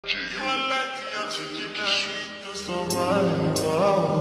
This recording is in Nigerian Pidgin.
You are like the oxygen I need to survive.